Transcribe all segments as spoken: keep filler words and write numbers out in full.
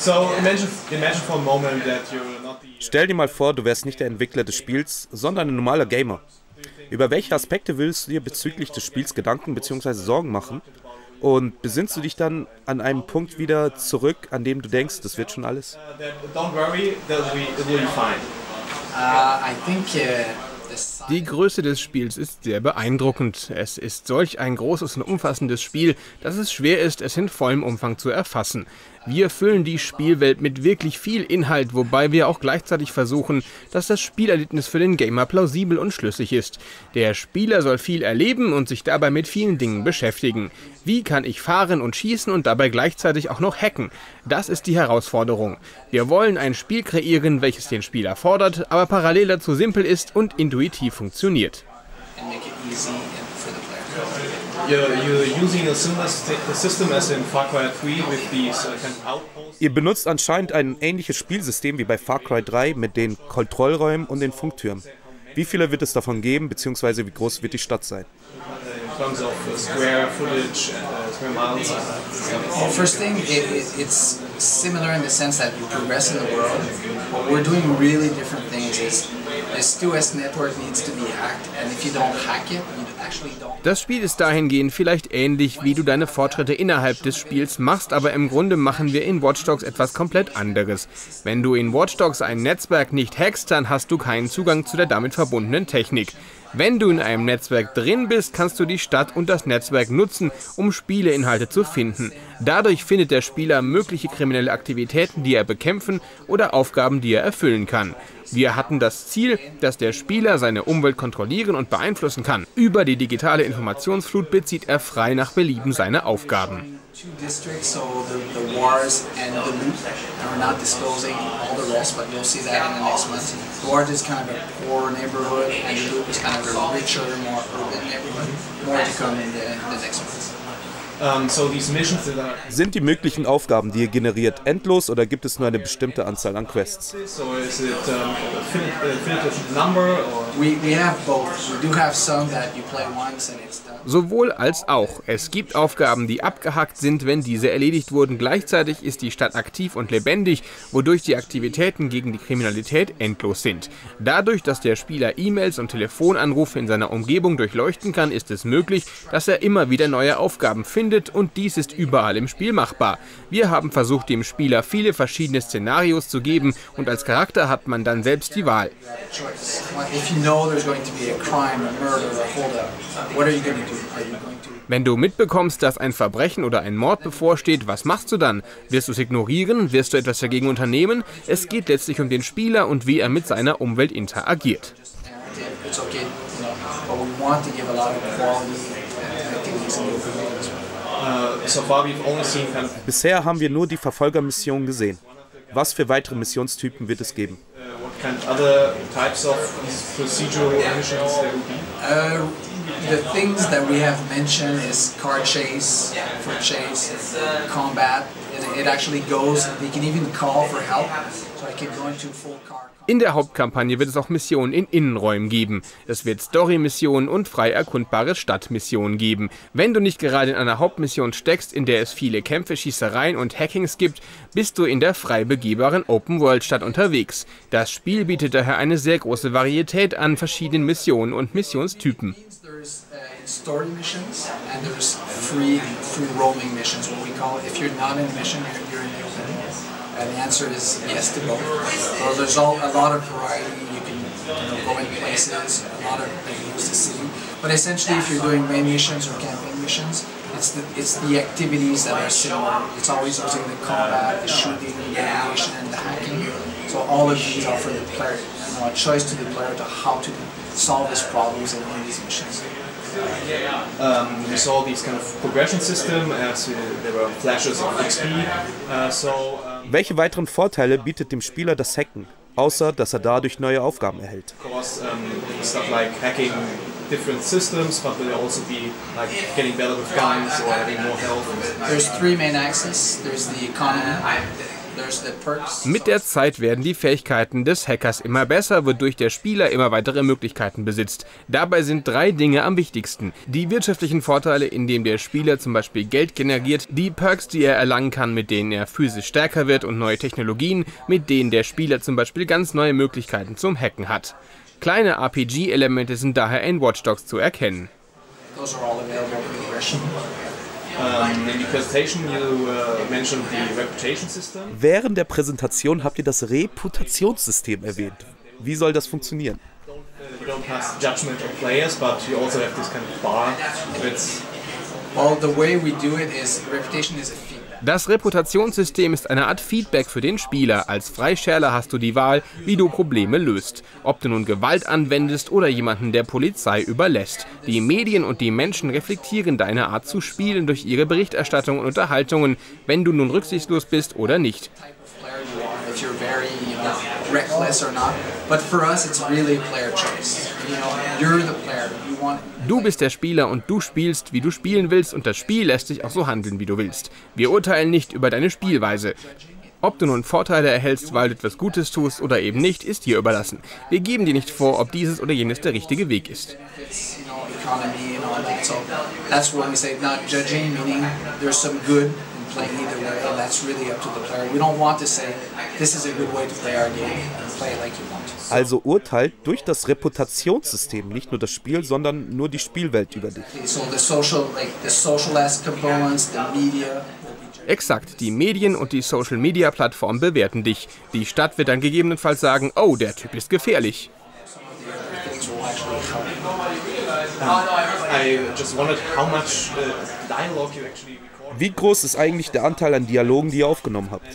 Stell dir mal vor, du wärst nicht der Entwickler des Spiels, sondern ein normaler Gamer. Über welche Aspekte willst du dir bezüglich des Spiels Gedanken bzw. Sorgen machen? Und besinnst du dich dann an einem Punkt wieder zurück, an dem du denkst, das wird schon alles? Die Größe des Spiels ist sehr beeindruckend. Es ist solch ein großes und umfassendes Spiel, dass es schwer ist, es in vollem Umfang zu erfassen. Wir füllen die Spielwelt mit wirklich viel Inhalt, wobei wir auch gleichzeitig versuchen, dass das Spielerlebnis für den Gamer plausibel und schlüssig ist. Der Spieler soll viel erleben und sich dabei mit vielen Dingen beschäftigen. Wie kann ich fahren und schießen und dabei gleichzeitig auch noch hacken? Das ist die Herausforderung. Wir wollen ein Spiel kreieren, welches den Spieler fordert, aber parallel dazu simpel ist und intuitiv funktioniert. Ihr benutzt anscheinend ein ähnliches Spielsystem wie bei Far Cry drei mit den Kontrollräumen und den Funktürmen. Wie viele wird es davon geben, beziehungsweise wie groß wird die Stadt sein? Well, first thing, it, it, it's similar in the sense that you progress in the world. What we're doing really different things is this two S network needs to be hacked, and if you don't hack it, you actually don't. Das Spiel ist dahingehend vielleicht ähnlich, wie du deine Fortschritte innerhalb des Spiels machst, aber im Grunde machen wir in Watch Dogs etwas komplett anderes. Wenn du in Watch Dogs ein Netzwerk nicht hackst, dann hast du keinen Zugang zu der damit verbundenen Technik. Wenn du in einem Netzwerk drin bist, kannst du die Stadt und das Netzwerk nutzen, um Spieleinhalte zu finden. Dadurch findet der Spieler mögliche kriminelle Aktivitäten, die er bekämpfen oder Aufgaben, die er erfüllen kann. Wir hatten das Ziel, dass der Spieler seine Umwelt kontrollieren und beeinflussen kann. Über die digitale Informationsflut bezieht er frei nach Belieben seine Aufgaben. Two districts, so the, the Wars and the Loop, and we're not disclosing all the rest, but you'll see that in the next month. The Wars is kind of a poor neighborhood, and the Loop is kind of a richer, more urban neighborhood. More to come in the, in the next month. Sind die möglichen Aufgaben, die ihr generiert, endlos oder gibt es nur eine bestimmte Anzahl an Quests? Sowohl als auch. Es gibt Aufgaben, die abgehakt sind, wenn diese erledigt wurden. Gleichzeitig ist die Stadt aktiv und lebendig, wodurch die Aktivitäten gegen die Kriminalität endlos sind. Dadurch, dass der Spieler E-Mails und Telefonanrufe in seiner Umgebung durchleuchten kann, ist es möglich, dass er immer wieder neue Aufgaben findet, und dies ist überall im Spiel machbar. Wir haben versucht, dem Spieler viele verschiedene Szenarios zu geben, und als Charakter hat man dann selbst die Wahl. Wenn du mitbekommst, dass ein Verbrechen oder ein Mord bevorsteht, was machst du dann? Wirst du es ignorieren? Wirst du etwas dagegen unternehmen? Es geht letztlich um den Spieler und wie er mit seiner Umwelt interagiert. Bisher haben wir nur die Verfolgermission gesehen. Was für weitere Missionstypen wird es geben? Uh, the things that we have mentioned is car chase, foot chase, combat. It, it actually goes, they can even call for help, so I can go into full car. In der Hauptkampagne wird es auch Missionen in Innenräumen geben. Es wird Story-Missionen und frei erkundbare Stadtmissionen geben. Wenn du nicht gerade in einer Hauptmission steckst, in der es viele Kämpfe, Schießereien und Hackings gibt, bist du in der frei begehbaren Open-World-Stadt unterwegs. Das Spiel bietet daher eine sehr große Varietät an verschiedenen Missionen und Missionstypen. Story missions and there's free free roaming missions, what we call it. If you're not in a mission, you're, you're in the open. And the answer is yes to both. So there's all, a lot of variety. You can you know, go in places, a lot of things to see. But essentially, if you're doing main missions or campaign missions, it's the it's the activities that are similar. It's always using the combat, the shooting, the navigation, and the hacking. So all of these offer the player, you know, a choice to the player to how to solve his problems in, in these missions. Um, we saw these kind of progression system as uh, there were flashes of X P. Uh, so, um, Welche weiteren Vorteile bietet dem Spieler das Hacken, außer dass er dadurch neue Aufgaben erhält? Of course, um, stuff like hacking different systems, but there will also be like getting better with guns or having more health. There's three main axes. There's the economy. Mit der Zeit werden die Fähigkeiten des Hackers immer besser, wodurch der Spieler immer weitere Möglichkeiten besitzt. Dabei sind drei Dinge am wichtigsten. Die wirtschaftlichen Vorteile, indem der Spieler zum Beispiel Geld generiert, die Perks, die er erlangen kann, mit denen er physisch stärker wird, und neue Technologien, mit denen der Spieler zum Beispiel ganz neue Möglichkeiten zum Hacken hat. Kleine R P G-Elemente sind daher in Watch Dogs zu erkennen. Während der Präsentation habt ihr das Reputationssystem erwähnt. Wie soll das funktionieren? Das Reputationssystem ist eine Art Feedback für den Spieler. Als Freischärler hast du die Wahl, wie du Probleme löst. Ob du nun Gewalt anwendest oder jemanden der Polizei überlässt. Die Medien und die Menschen reflektieren deine Art zu spielen durch ihre Berichterstattung und Unterhaltungen, wenn du nun rücksichtslos bist oder nicht. Du bist der Spieler und du spielst, wie du spielen willst, und das Spiel lässt sich auch so handeln, wie du willst. Wir urteilen nicht über deine Spielweise. Ob du nun Vorteile erhältst, weil du etwas Gutes tust oder eben nicht, ist dir überlassen. Wir geben dir nicht vor, ob dieses oder jenes der richtige Weg ist. Playing either way, and that's really up to the player. We don't want to say, this is a good way to play our game, and play it like you want. Also urteilt durch das Reputationssystem nicht nur das Spiel, sondern nur die Spielwelt über dich. So the social, like the social components, the media. Exakt, die Medien und die Social-Media-Plattformen bewerten dich. Die Stadt wird dann gegebenenfalls sagen, oh, der Typ ist gefährlich. I just wondered how much dialogue you actually. Wie groß ist eigentlich der Anteil an Dialogen, die ihr aufgenommen habt?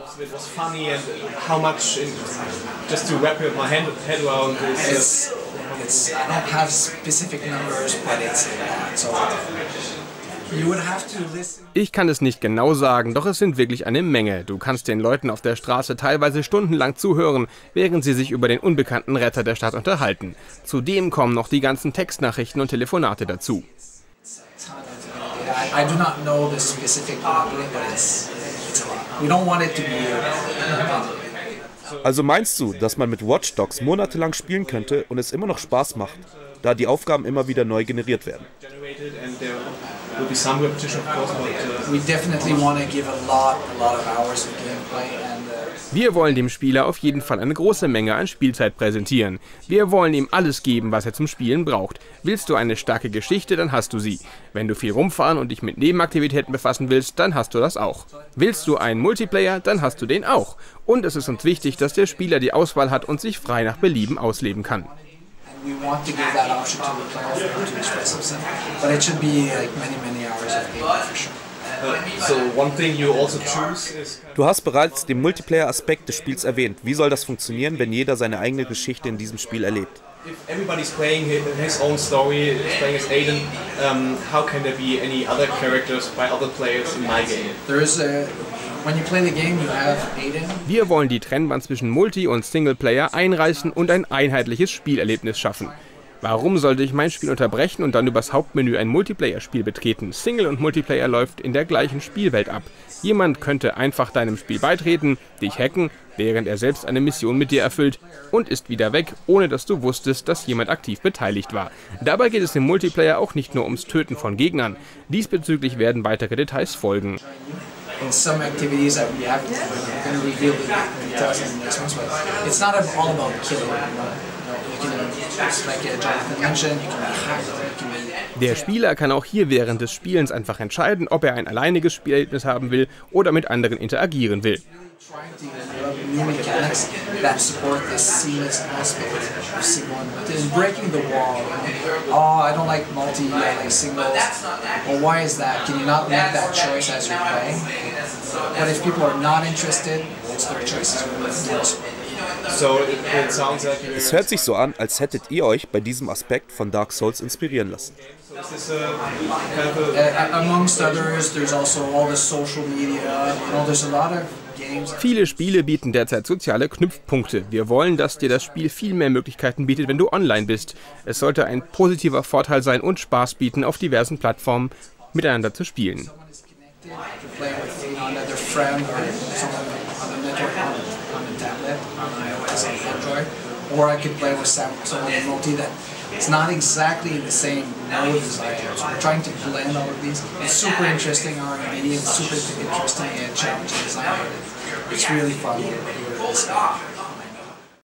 Ich kann es nicht genau sagen, doch es sind wirklich eine Menge. Du kannst den Leuten auf der Straße teilweise stundenlang zuhören, während sie sich über den unbekannten Retter der Stadt unterhalten. Zudem kommen noch die ganzen Textnachrichten und Telefonate dazu. I do not know the specific number, but it's, it's a lot. We don't want it to be. Also meinst du, dass man mit Watch Dogs monatelang spielen könnte und es immer noch Spaß macht, da die Aufgaben immer wieder neu generiert werden? We definitely want to give a lot, a lot of hours of gameplay and. Wir wollen dem Spieler auf jeden Fall eine große Menge an Spielzeit präsentieren. Wir wollen ihm alles geben, was er zum Spielen braucht. Willst du eine starke Geschichte, dann hast du sie. Wenn du viel rumfahren und dich mit Nebenaktivitäten befassen willst, dann hast du das auch. Willst du einen Multiplayer, dann hast du den auch. Und es ist uns wichtig, dass der Spieler die Auswahl hat und sich frei nach Belieben ausleben kann. We want to give that option to the player for him to express himself, but it should be like many, many hours of gameplay for sure. Du hast bereits den Multiplayer-Aspekt des Spiels erwähnt. Wie soll das funktionieren, wenn jeder seine eigene Geschichte in diesem Spiel erlebt? If everybody's playing his own story, playing as Aiden, um, how can there be any other characters by other players in my game? There is a when you play the game, you have Aiden. Wir wollen die Trennwand zwischen Multi- und Singleplayer einreißen und ein einheitliches Spielerlebnis schaffen. Warum sollte ich mein Spiel unterbrechen und dann übers Hauptmenü ein Multiplayer-Spiel betreten? Single und Multiplayer läuft in der gleichen Spielwelt ab. Jemand könnte einfach deinem Spiel beitreten, dich hacken, während er selbst eine Mission mit dir erfüllt, und ist wieder weg, ohne dass du wusstest, dass jemand aktiv beteiligt war. Dabei geht es im Multiplayer auch nicht nur ums Töten von Gegnern. Diesbezüglich werden weitere Details folgen. In some activities that we have, we're going to reveal the details in the next ones, but it's not all about killing. Der Spieler kann auch hier während des Spielens einfach entscheiden, ob er ein alleiniges Spielerlebnis haben will oder mit anderen interagieren will. Es hört sich so an, als hättet ihr euch bei diesem Aspekt von Dark Souls inspirieren lassen. Viele Spiele bieten derzeit soziale Knüpfpunkte. Wir wollen, dass dir das Spiel viel mehr Möglichkeiten bietet, wenn du online bist. Es sollte ein positiver Vorteil sein und Spaß bieten, auf diversen Plattformen miteinander zu spielen. play on a, on a tablet, on iOS, on Android, or I could play with some, someone remotely that it's not exactly in the same mode as I am. So we're trying to blend all of these. It's super interesting R and D, it's super interesting and challenging design. It's really fun to do this.